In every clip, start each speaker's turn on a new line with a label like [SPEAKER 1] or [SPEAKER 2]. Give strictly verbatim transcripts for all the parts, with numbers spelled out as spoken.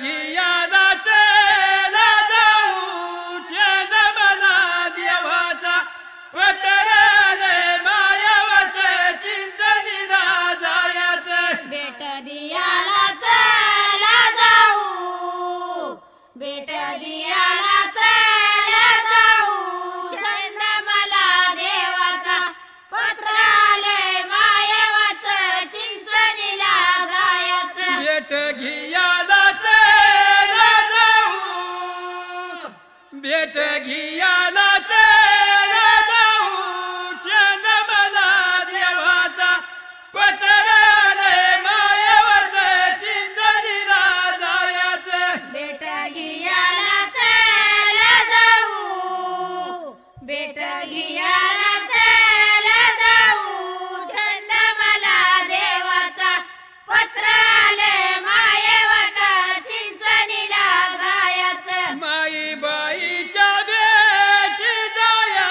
[SPEAKER 1] घियाला चला जाऊ चंद्रमला देवाचा पत्राले मायावाच चिंचणीला जायाचं
[SPEAKER 2] बेट दियाला चला जाऊ बेट दियाला चला जाऊ चंद्रमला देवाचा पत्राले मायावाच चिंचणीला जायाचं
[SPEAKER 1] बेट घियाला चला जाऊ बेट घियाला चला जाऊ चंद्रमला देवाचा पत्राले मायावाच चिंचणीला जायाचं
[SPEAKER 2] बेट घियाला चला जाऊ बेट घियाला चला जाऊ चंद्रमला देवाचा पत्राले मायेवाचा चिंचणीला जायाचं
[SPEAKER 1] माई बाईच्या भेटी जाया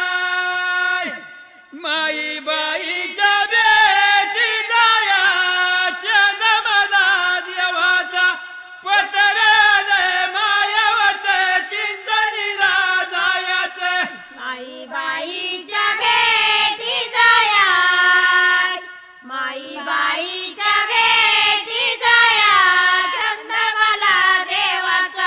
[SPEAKER 1] माई बाईच्या भेटी जाया चंद्रमला देवाचा पत्राले मायावाच चिंचणीला जायाचं
[SPEAKER 2] माई बाईच्या भेटी जाया माई बाईच्या भेटी जाया चंद्रमला देवाचा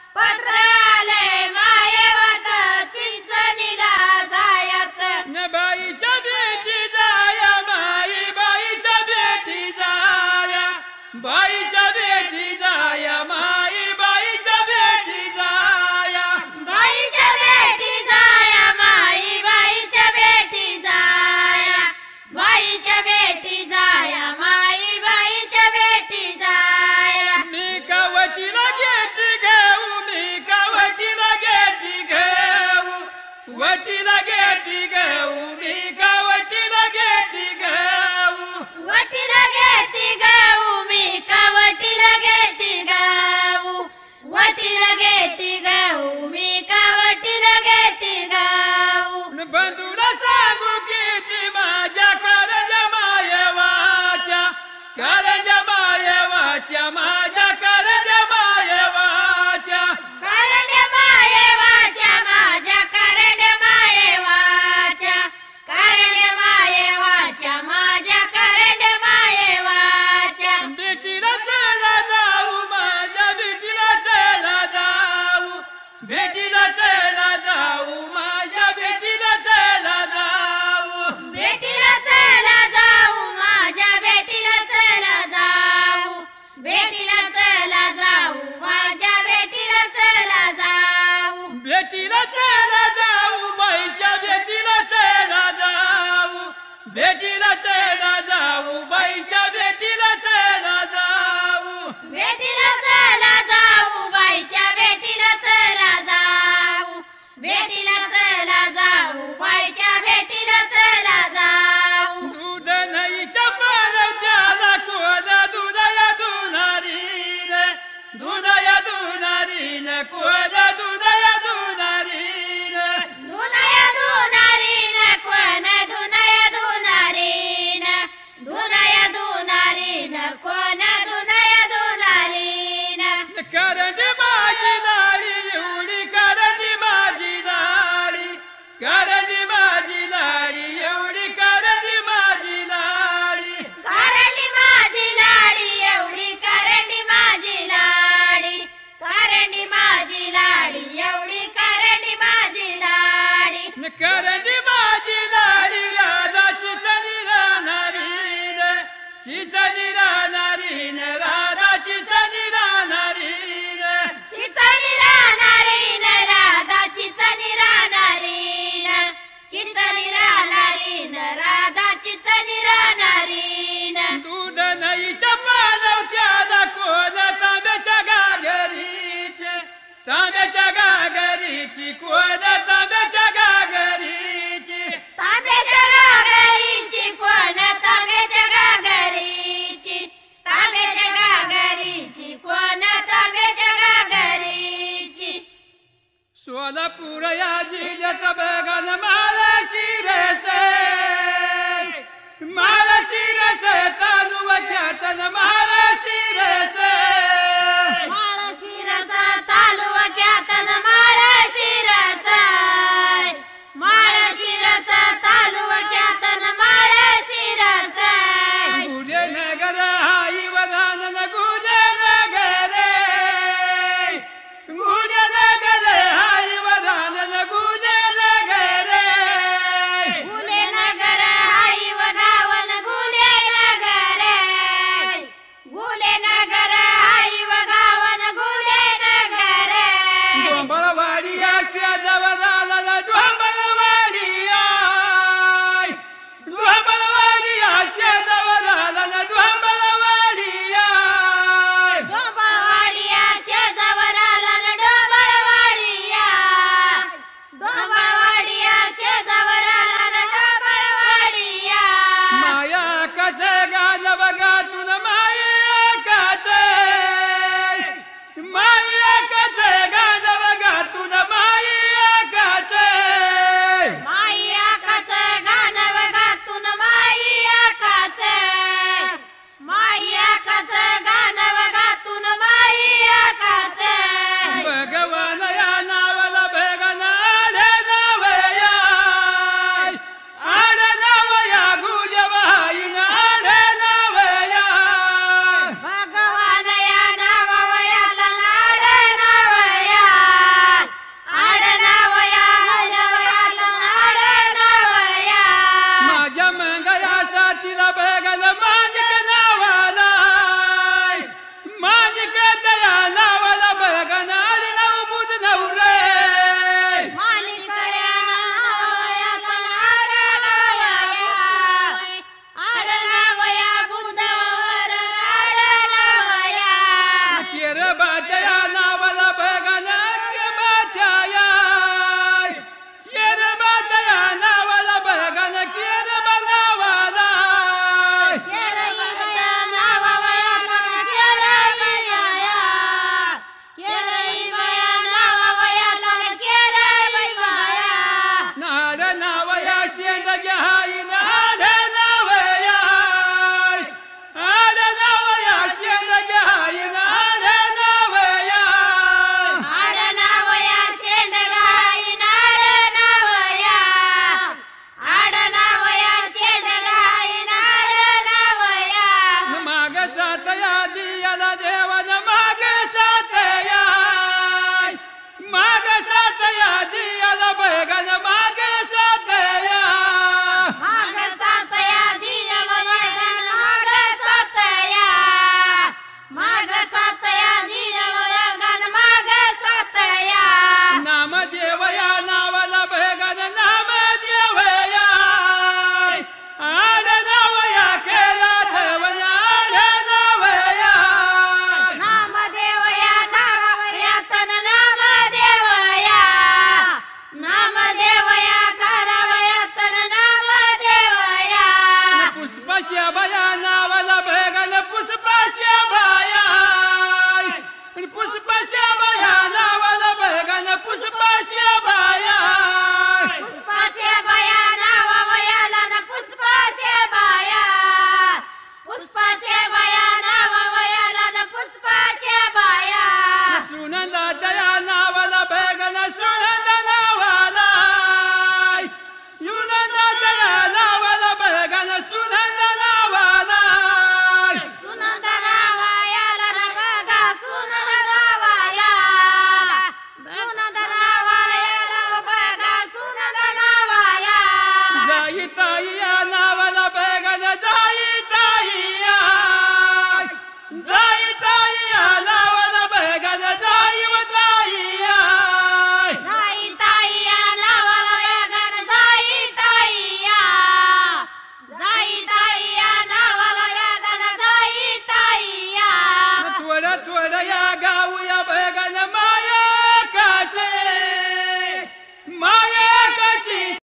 [SPEAKER 2] पत्राले मायेवाचा चिंचणीला जायाचं
[SPEAKER 1] न बाईच्या भेटी जाया माई बाईच्या भेटी जाया बाईच्या भेटी जाया माई बाईच्या भेटी जाया
[SPEAKER 2] बाईच्या भेटी जाया माई बाईच्या भेटी जाया बाईच्या भेटी जाया माई बाईच्या भेटी जाया
[SPEAKER 1] मी कावतीला घेती घेऊ मी कावतीला घेती घेऊ वतीला घेती घेऊ मी कावतीला घेती घेऊ
[SPEAKER 2] वटीला घेती गाऊ मी का वटीला घेती गाऊ वटीला घेती गाऊ मी का वटीला घेती गाऊ
[SPEAKER 1] न बंधूला सांगू किती माझ्या करजा मायवाच्या करजा मायवाच्या माझ्या करजा मायवाच्या
[SPEAKER 2] करण्या मायेवाच्या माझ्या करण्या मायेवाच्या करण्या मायेवाच्या माझ्या करण्या मायेवाच्या
[SPEAKER 1] बेटीला चला जाऊ माझ्या बेटीला चला जाऊ बेटीला चला जाऊ माझ्या बेटीला चला जाऊ
[SPEAKER 2] बेटीला चला जाऊ माझ्या बेटीला चला जाऊ बेटीला चला जाऊ माझ्या बेटीला चला जाऊ
[SPEAKER 1] बेटीला चला जाऊ बाईच्या बेटीला चला जाऊ बेटीला चला जाऊ बाईच्या बेटीला चला जाऊ
[SPEAKER 2] बेटीला चला जाऊ बाईच्या बेटीला चला जाऊ बेटीला चला जाऊ बाईच्या बेटीला चला जाऊ
[SPEAKER 1] दूध नाहीच्या पारवत्याला कोण दुधया दुनारी रे दुधया दुनारी न कोण दुधया दुनारी रे
[SPEAKER 2] दुनया दुनारीन कोण दुनया दुनारीन दुनया दुनारीन कोण दुनया दुनारीन
[SPEAKER 1] करंदी माझी लाडी एवढी करंदी माझी लाडी करंदी माझी लाडी एवढी करंदी माझी लाडी
[SPEAKER 2] करंडी माझी लाडी एवढी करंडी माझी लाडी करंडी माझी लाडी एवढी करंडी माझी लाडी
[SPEAKER 1] करंदी माझी लाडी राधाची चली राहणारी रे चिचली राहणारी न राधाची चली राहणारी रे
[SPEAKER 2] चिचणी राहणारी न राधा चिचणी राहणारी न चिचणी राहणारी न राधा चिचणी राहणारी न
[SPEAKER 1] दूध नाहीच्या पालवत्याला कोण तांब्याच्या गागरीचे तांब्याच्या गागरीची कोण तांब्याच्या गागरीची
[SPEAKER 2] तांब्याच्या गागरीची कोण तांब्याच्या गागरीची तांब्याच्या गागरीची कोण तांब्याच्या गागरीची
[SPEAKER 1] सोलापूर या जिल्ह्यात बघन मला शिरसे मला शिरसे तालुक्यात